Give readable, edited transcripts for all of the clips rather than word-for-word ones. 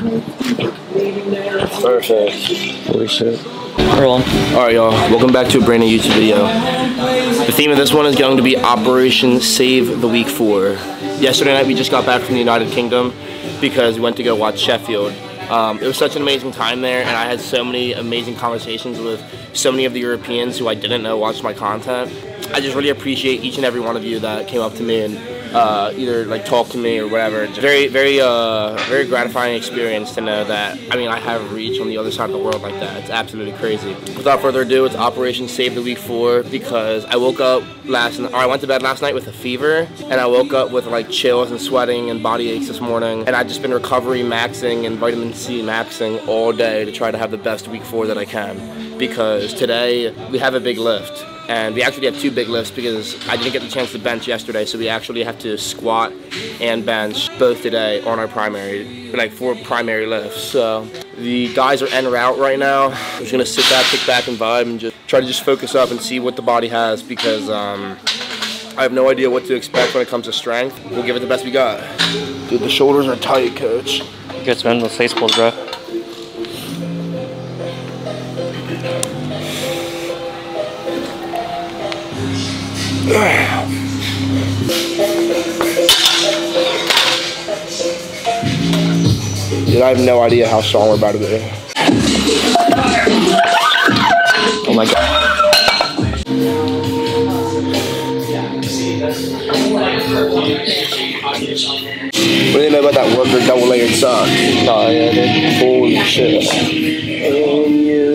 Perfect. Holy shit. We're on. Alright, y'all. Welcome back to a brand new YouTube video. The theme of this one is going to be Operation Save the Week 4. Yesterday night we just got back from the United Kingdom because we went to go watch Sheffield. It was such an amazing time there, and I had so many amazing conversations with so many of the Europeans who I didn't know watched my content. I just really appreciate each and every one of you that came up to me and either like talked to me or whatever. It's very gratifying experience to know that, I mean, I have reach on the other side of the world like that. It's absolutely crazy. Without further ado, it's Operation Save the Week 4 because I woke up I went to bed last night with a fever, and I woke up with like chills and sweating and body aches this morning, and I've just been recovery maxing and vitamin C maxing all day to try to have the best week 4 that I can, because today we have a big lift. And we actually have 2 big lifts because I didn't get the chance to bench yesterday, so we actually have to squat and bench both today on our primary, like 4 primary lifts. So the guys are en route right now. I'm just gonna sit back, kick back, and vibe, and just try to focus up and see what the body has, because I have no idea what to expect when it comes to strength. We'll give it the best we got. Dude, the shoulders are tight, coach. Good, man. Let's face pulls, bro. Dude, I have no idea how strong we're about to be. Oh my god. What do you know about that worker double layered sock? Oh yeah, dude. Holy shit. And you.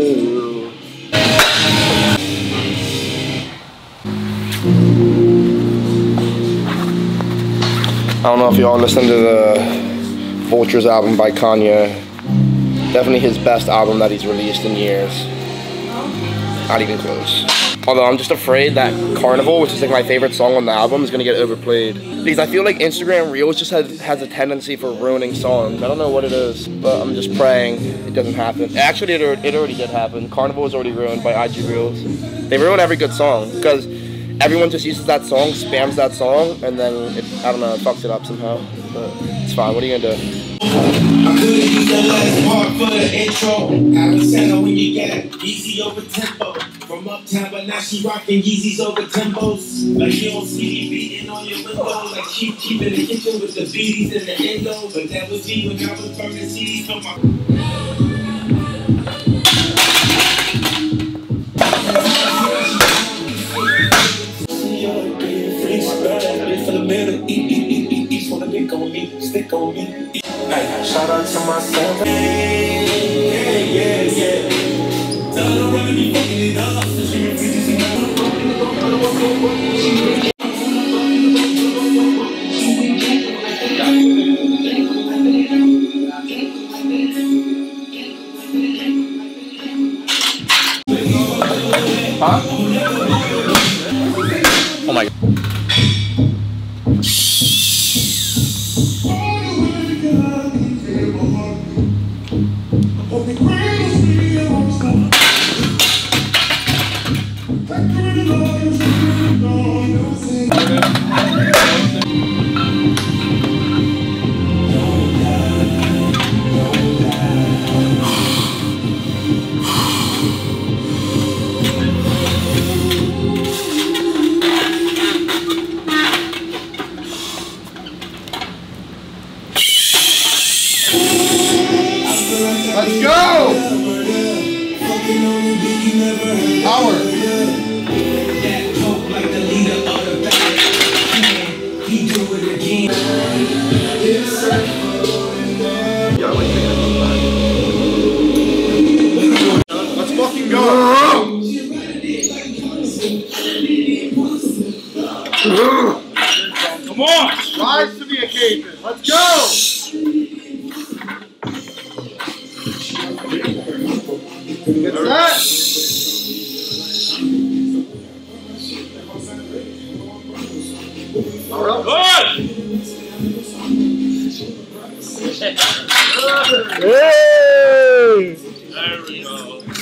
I don't know if y'all listened to the Vultures album by Kanye. Definitely his best album that he's released in years. Not even close. Although I'm just afraid that Carnival, which is like my favorite song on the album, is gonna get overplayed. Because I feel like Instagram Reels just has a tendency for ruining songs. I don't know what it is, but I'm just praying it doesn't happen. Actually, it already did happen. Carnival was already ruined by IG Reels. They ruin every good song because everyone just uses that song, spams that song, and then I don't know, it fucks it up somehow. But it's fine. What are you gonna do? I could've used the last part for the intro. I was saying when you get easy over tempo. From uptown, but now she rocking Yeezys over tempos. Like you don't see me beating on your window. Like she keep in the kitchen with the beaties and the endo. But that was me when I was burning CDs from my... Stick on me. Hey, shout out to myself. Yeah. Tell her I'm be fucking it up. Huh? Oh my god. Let's go! Power. Let's fucking go! Come on! Rise to the occasion. Let's go! Get set! All right. Good! Hey! There we go.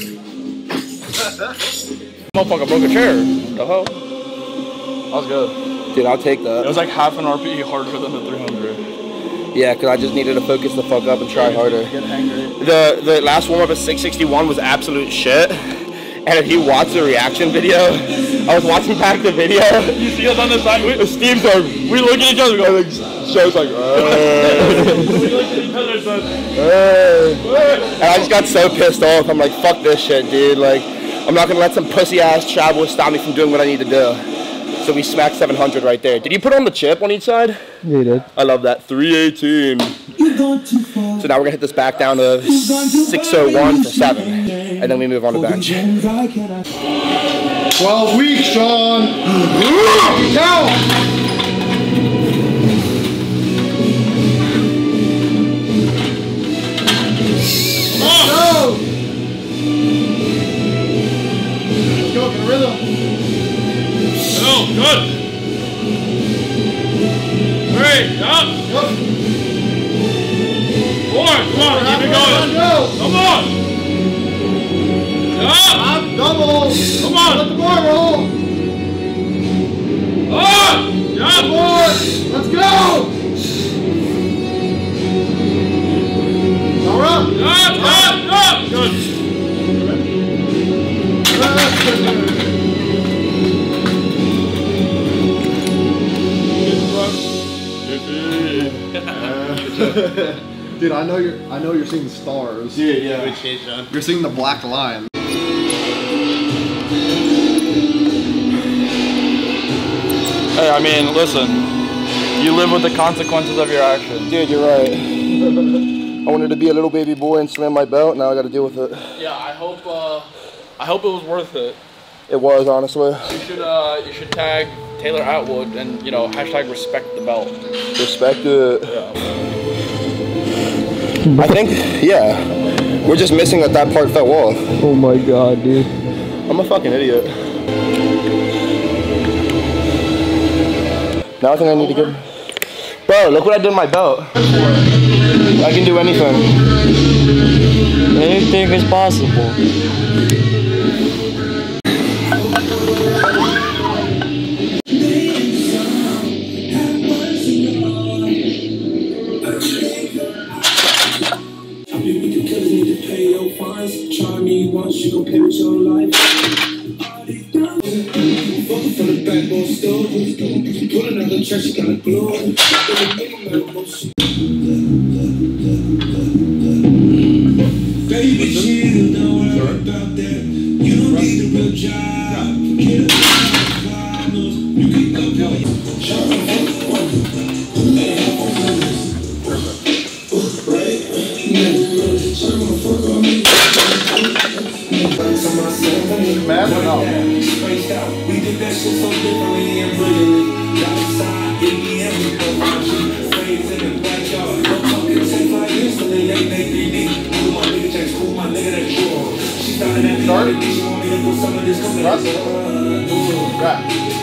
Motherfucker broke a chair. The hell? That was good. Dude, I'll take that. It was like half an RPE harder than the 300. Yeah, because I just needed to focus the fuck up and try harder. The last warm-up at 661 was absolute shit. And if you watch the reaction video, I was watching back the video. You see us on the side? Steve's like, we look at each other, go like, show's like, We look at each other and said, and I just got so pissed off. I'm like, fuck this shit, dude. Like, I'm not gonna let some pussy ass travelers stop me from doing what I need to do. So we smacked 700 right there. Did you put on the chip on each side? Yeah, you did. I love that. 318. So now we're gonna hit this back down to 601 for 7. And then we move on to bench. 12 weeks, Sean. Count. Let's go. Let's go, get a rhythm. go, good. 3, up. 4, come on, keep it going. Come on. Up. Double. Come on. Let the bar roll. Up. Up. Let's go. All right. Up. Good. Dude, I know you're seeing stars. Dude, yeah. You're seeing the black line. Hey, I mean, listen. You live with the consequences of your actions. Dude, you're right. I wanted to be a little baby boy and slam my belt. Now I got to deal with it. Yeah, I hope it was worth it. It was, honestly. You should tag Taylor Atwood and hashtag respect the belt. Respect it. Yeah. I think, yeah. We're just missing that part fell off. Oh my god, dude. I'm a fucking idiot. Now I think I need to get... Bro, look what I did in my belt. I can do anything. Anything is possible. Try me once, you gon' pay with your life. Fucking from the backbone stove. Put another trash, you gotta glow. Baby, chill, don't worry about that. You don't need a real job. Forget about problems. You can go do it. Mad or no? We did that shit so differently and brilliantly. Outside, EDM, we go watching. Flames in the backyard. No talking sex like instantly. They 3D. Cool my nigga checks, cool my nigga that draw. She started at me. She want me to do some of this. Right.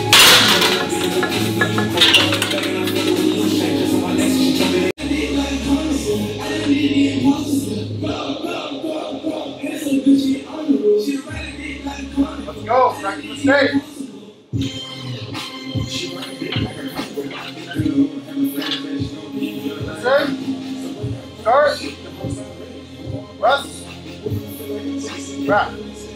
Go, practice the stage. Start. Rest. Wrap.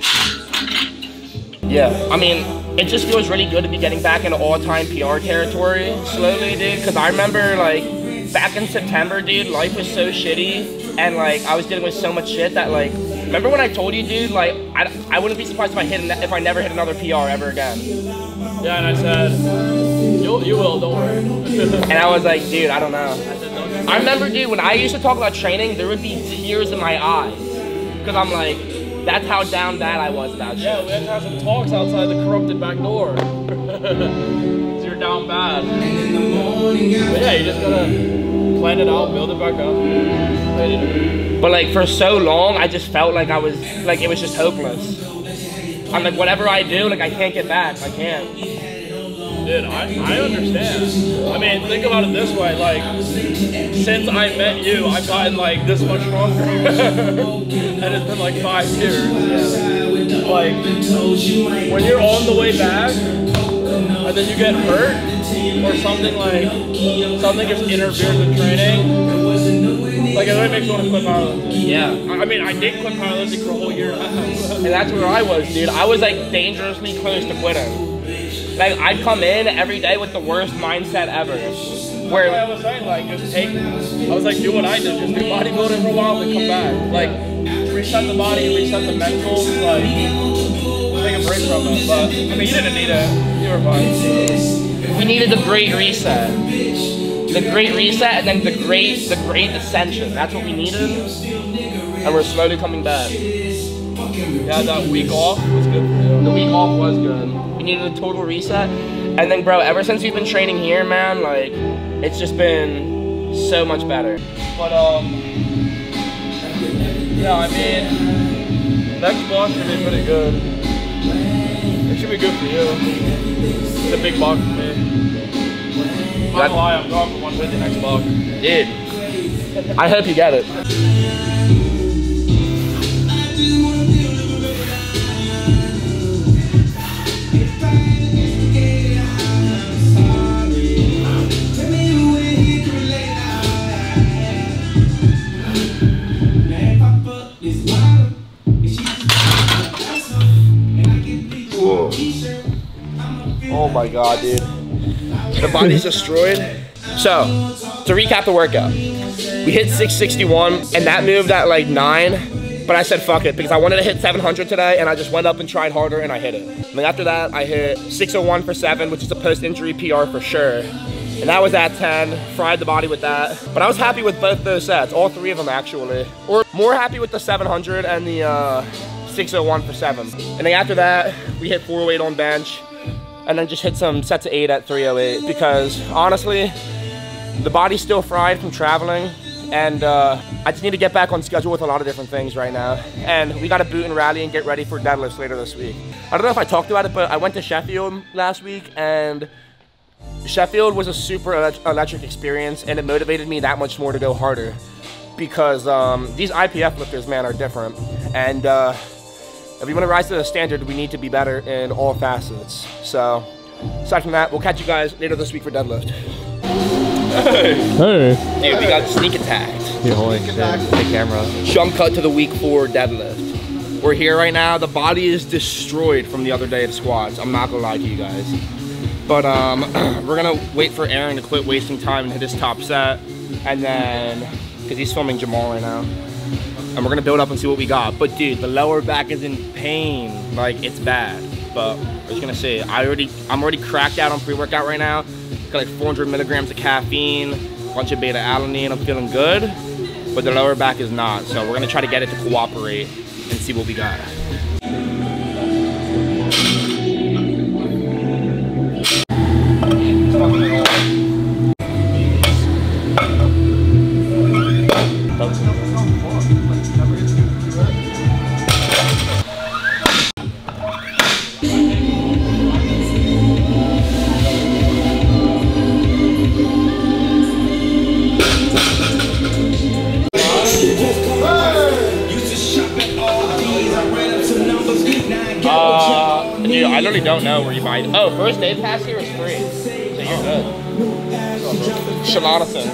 Yeah, I mean, it just feels really good to be getting back into all-time PR territory slowly, dude. Because I remember, like, back in September, dude, life was so shitty. And, like, I was dealing with so much shit that, like, remember when I told you, dude, like, I wouldn't be surprised if I never hit another PR ever again. Yeah, and I said, you will, don't worry. And I was like, dude, I don't know. I remember, dude, when I used to talk about training, there would be tears in my eyes. Because I'm like, that's how down bad I was about shit. Yeah, we had to have some talks outside the corrupted back door. So you're down bad. But yeah, you just gotta plan it out, build it back up. But like for so long, I just felt like I was, like it was just hopeless. I'm like, whatever I do, like I can't get back, I can't. Dude, I understand. I mean, think about it this way, like, since I met you, I've gotten like this much stronger. And it's been like 5 years. Yeah. Like, when you're on the way back, and then you get hurt, or something just interferes with training, like it really makes you want to quit powerlifting. Yeah. I mean, I did quit powerlifting for a whole year. And that's where I was, dude. I was like dangerously close to quitting. Like I'd come in every day with the worst mindset ever. Where I was saying, like, just take, I was like, do what I did, just do bodybuilding for a while, then come back. Like, reset the body, reset the mental, like, take a break from it. But, I mean, you didn't need it. You were fine. we needed the great reset. The great reset and then the great ascension. That's what we needed. And we're slowly coming back. Yeah, that week off was good for you. The week off was good. We needed a total reset. And then, bro, ever since we've been training here, man, like, it's just been so much better. But, yeah, I mean, next block should be pretty good. It should be good for you. It's a big block for me. I'm not gonna lie, I'm going for 150 next block. Dude, I hope you get it. Oh my god, dude. The body's destroyed. So, to recap the workout. We hit 661, and that moved at like 9, but I said fuck it, because I wanted to hit 700 today, and I just went up and tried harder, and I hit it. And then after that, I hit 601 for 7, which is a post-injury PR for sure. And that was at 10, fried the body with that. But I was happy with both those sets, all 3 of them actually. Or more happy with the 700 and the 601 for 7. And then after that, we hit 408 on bench, and then just hit some sets of 8 at 308, because honestly, the body's still fried from traveling, and I just need to get back on schedule with a lot of different things right now. And we got to boot and rally and get ready for deadlifts later this week. I don't know if I talked about it, but I went to Sheffield last week, and Sheffield was a super electric experience, and it motivated me that much more to go harder, because these IPF lifters, man, are different. And if we want to rise to the standard, we need to be better in all facets. So, aside from that, we'll catch you guys later this week for deadlift. Hey! Hey! Dude, we got sneak attacked. Yeah, holy shit. The camera. Jump cut to the week 4 deadlift. We're here right now. The body is destroyed from the other day of squats. I'm not gonna lie to you guys. But we're gonna wait for Aaron to quit wasting time and hit his top set. And then, because he's filming Jamal right now. And we're gonna build up and see what we got. But dude, the lower back is in pain. Like, it's bad. But we're just gonna see. I'm already cracked out on pre-workout right now. Got like 400 milligrams of caffeine, a bunch of beta-alanine. I'm feeling good. But the lower back is not. So we're gonna try to get it to cooperate and see what we got. Dude, I literally don't know where you buy it. Oh, first aid pass here is free. So you're good. Shalonathan.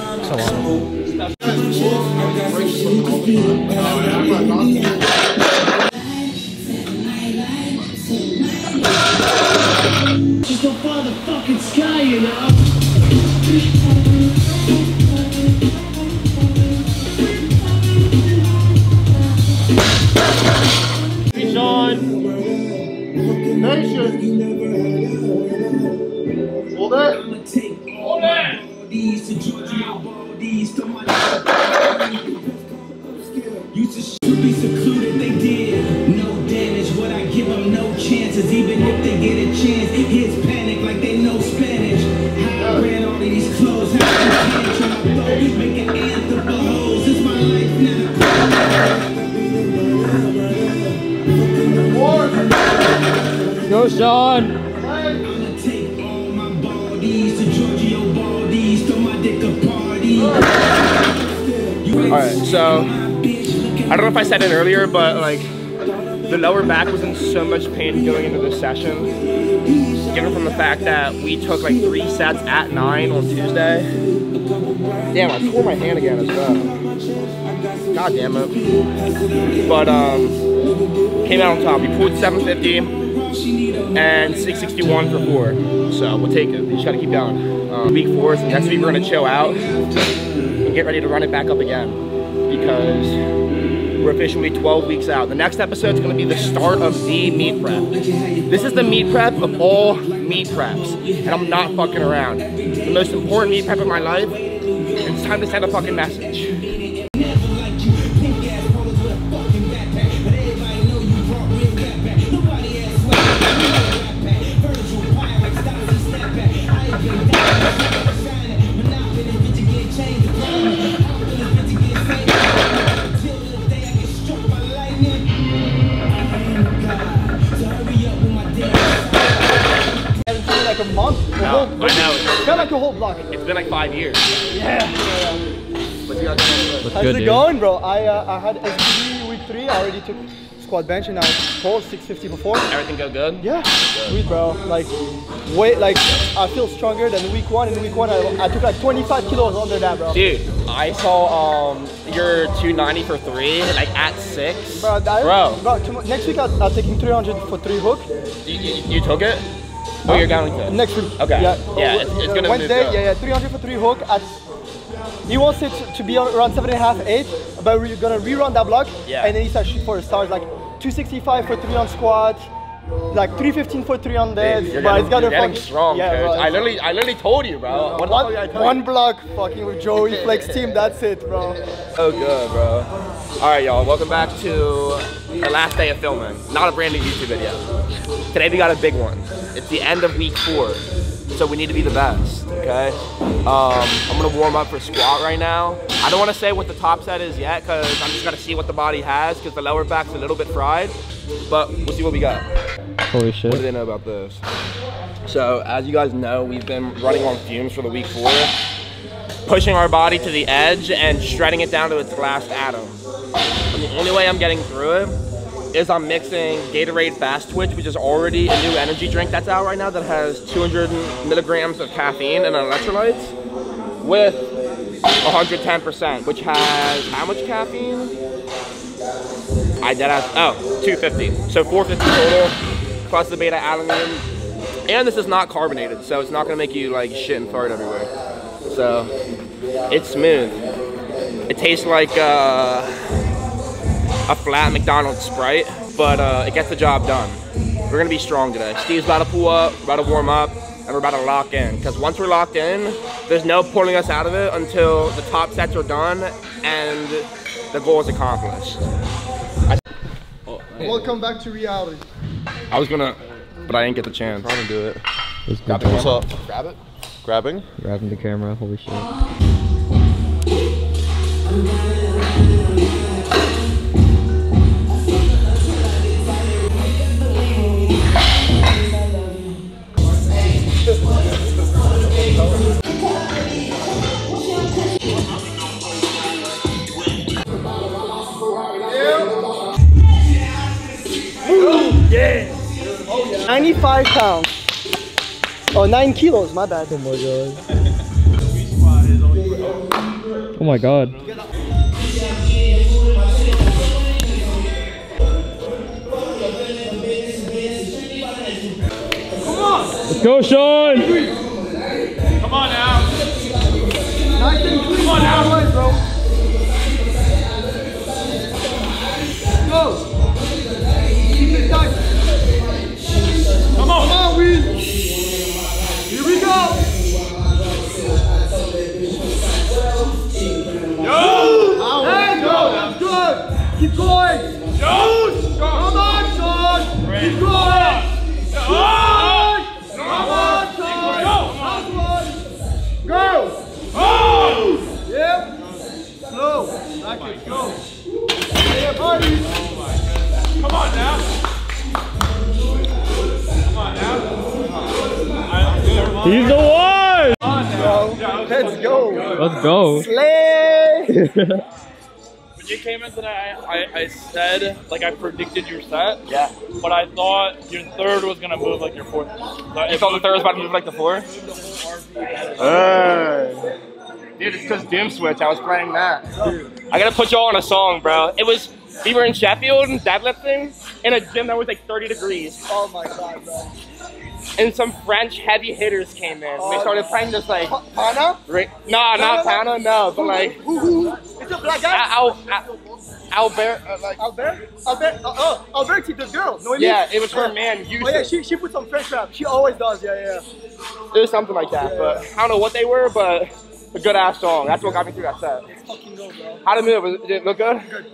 Just don't fall the fucking sky, you know? Sean. Nation. Hold it. Hold it! Used to be secluded, they did no damage. What I give them no chances, even if they get a chance. Here's panic like they know Spanish. How I ran all of these clothes, how I can't try to make an anthem for hoes. It's my life now. Go, Sean! I'ma take all my baldies to Giorgio Baldies, throw my dick a party. Alright, so I don't know if I said it earlier, but like the lower back was in so much pain going into this session. given from the fact that we took like 3 sets at 9 on Tuesday. Damn, I tore my hand again as well. God damn it. But came out on top. We pulled 750 and 661 for 4. So we'll take it. We just gotta keep going. Week 4, so next week we're gonna chill out and get ready to run it back up again because we're officially 12 weeks out. The next episode is gonna be the start of the meat prep. This is the meat prep of all meat preps, and I'm not fucking around. The most important meat prep of my life. It's time to send a fucking message. Like a month? I know. It's been like a whole block. It's been like 5 years. Yeah. But you got How's it going, bro? I had SBD week 3. I already took squat bench and I pulled 650 before. Everything go good? Yeah. Sweet, bro. Like, I feel stronger than week 1. In week 1, I took like 25 kilos under that, bro. Dude, I saw your 290 for 3, like at 6. Bro, next week I'm taking 300 for 3 hook. You took it? Oh, you're going to? Next week. Okay. Yeah, it's gonna Wednesday, move yeah, 300 for 3 hook. He wants it to be around 7.5, 8, but we're gonna rerun that block. Yeah. And then he starts shoot for stars, like 265 for 3 on squat, like 315 for 3 on dead. You're getting strong, yeah, coach. bro. I literally told you, bro. One block fucking with Joey Flex team, that's it, bro. So good, bro. All right, y'all, welcome back to the last day of filming. Not a brand new YouTube video. Today we got a big one. It's the end of week 4, so we need to be the best, okay? I'm gonna warm up for squat right now. I don't wanna say what the top set is yet, cause I'm just gonna see what the body has, cause the lower back's a little bit fried, but we'll see what we got. Holy shit. What do they know about this? So, as you guys know, we've been running on fumes for the week 4, pushing our body to the edge and shredding it down to its last atom. And the only way I'm getting through it is I'm mixing Gatorade Fast Twitch, which is already a new energy drink that's out right now that has 200 milligrams of caffeine and electrolytes with 110%, which has how much caffeine? That has, 250. So 450 total, plus the beta alanine. And this is not carbonated, so it's not gonna make you like shit and fart everywhere. So, it's smooth. It tastes like a flat McDonald's Sprite, but it gets the job done. We're gonna be strong today. Steve's about to pull up, we're about to warm up, and we're about to lock in. Because once we're locked in, there's no pulling us out of it until the top sets are done and the goal is accomplished. Welcome back to reality. I was gonna, but I didn't get the chance. I'm gonna do it. Grab the What's camera. up? Grab it. Grabbing? Grabbing the camera, holy shit. Yeah. 95 pounds. Oh, 9 kilos, my bad. Oh my god. Oh my god. Come on. Let's go, Sean! Come on now. Nice and clean. Come on now. Bro. Go. Keep it tight. Come on. Come on, Will. Here we go. Yo. Hey, go. That's good. Keep going. Yo. Come on, Sean. Keep going. Come on, Sean. Last one. Go. Oh. Yep. Slow. Back it. Go. Yeah, buddy. Come on now. Come on now. He's the one! Let's go. Let's go. Slay. when you came in today, I said, like, I predicted your set. Yeah. But I thought your third was gonna move like your fourth. So You thought the third was about to move like the fourth? Dude, it's because Doom Switch. I was playing that. I gotta put y'all on a song, bro. We were in Sheffield and deadlifting in a gym that was like 30 degrees. Oh my god, bro. And some French heavy hitters came in. They started playing this like... Pana? No, not Pana, no. But like... It's a black guy? Albert, Alberti, the girl. No, yeah, it was her man, Yusuf. Oh yeah, she put some French rap. She always does, yeah. It was something like that, but I don't know what they were, but a good ass song. That's what got me through that set. It's fucking good, bro. How did it move? Did it look good? Good.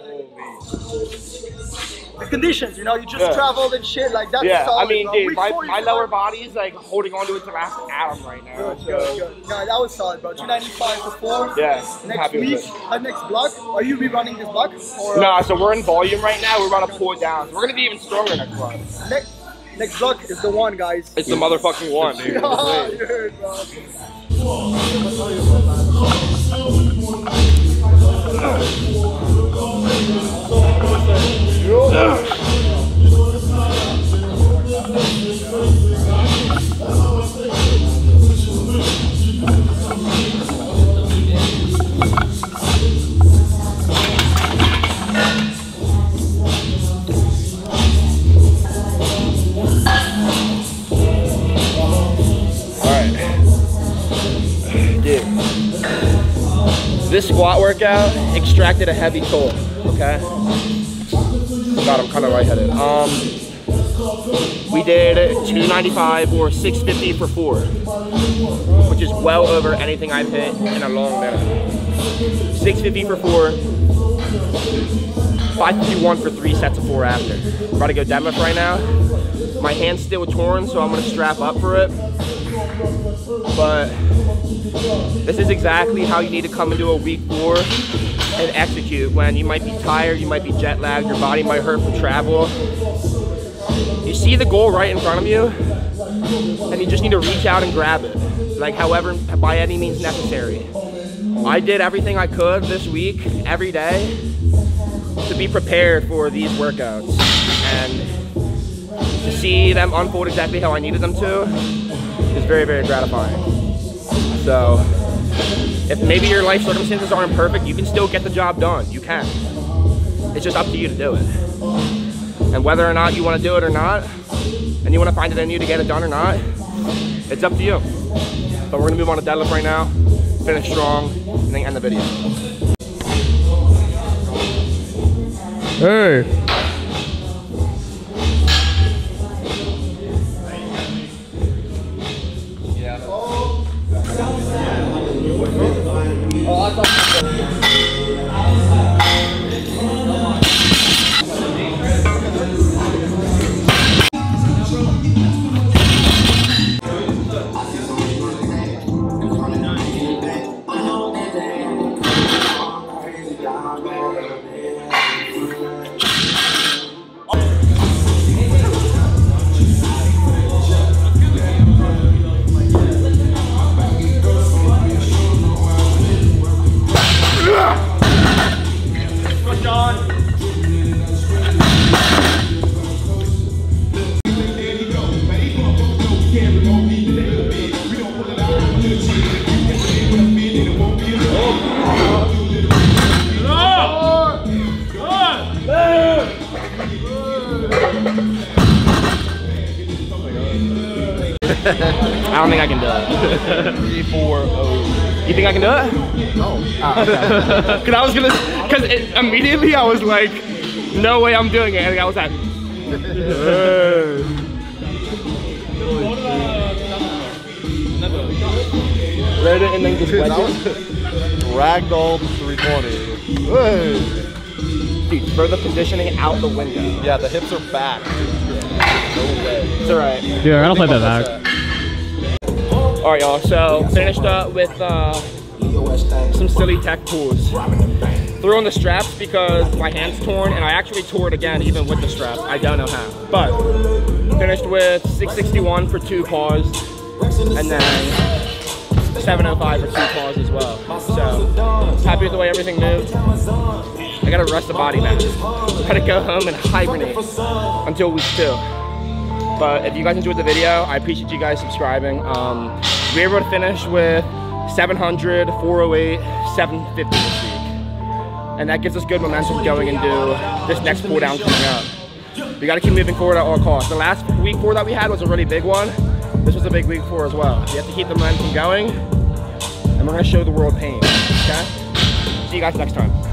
The conditions, you know, you just traveled and shit like that. Yeah, solid, I mean, bro. dude, my lower body is like holding on to its last atom right now. Good. Yeah, that was solid, bro. 295 for 4. Yeah, Next happy with week, it. next block. Are you rerunning this block? Or, No, so we're in volume right now. We're about to pull it down. So we're gonna be even stronger next block. Next block is the one, guys. It's the motherfucking one, dude. Oh, dude, bro. This squat workout extracted a heavy toll, okay? God, I'm kind of lightheaded. We did 295 or 650 for 4, which is well over anything I've hit in a long minute. 650 for 4, 551 for 3 sets of 4 after. I'm about to go deadlift right now. My hand's still torn, so I'm gonna strap up for it. But this is exactly how you need to come into a week 4 and execute when you might be tired, you might be jet lagged, your body might hurt from travel. You see the goal right in front of you, and you just need to reach out and grab it, like however, by any means necessary. I did everything I could this week, every day, to be prepared for these workouts, and to see them unfold exactly how I needed them to is very, very gratifying. So, if maybe your life circumstances aren't perfect, you can still get the job done. You can. It's just up to you to do it. And whether or not you want to do it or not, and you want to find it in you to get it done or not, it's up to you. But we're going to move on to deadlift right now, finish strong, and then end the video. Hey! I don't think I can do it. 3-4-0. You think I can do it? No. Cause I was gonna, cause immediately I was like, no way I'm doing it. And I was like, load it and then just wedge it. Ragdoll 320. Dude, throw the positioning out the window. Yeah, the hips are back. No way. It's alright. Yeah, I don't play that back. Alright y'all, so finished up with some silly tech pulls. Threw on the straps because my hand's torn, and I actually tore it again even with the straps. I don't know how. But finished with 661 for 2 paws, and then 705 for 2 paws as well. So happy with the way everything moved. I gotta rest the body mass. I gotta go home and hibernate until week 2. But if you guys enjoyed the video, I appreciate you guys subscribing. We were able to finish with 700, 408, 750 this week. And that gives us good momentum going into this next pull down coming up. We gotta keep moving forward at all costs. The last week 4 that we had was a really big one. This was a big week 4 as well. You have to keep the momentum going, and we're gonna show the world pain, okay? See you guys next time.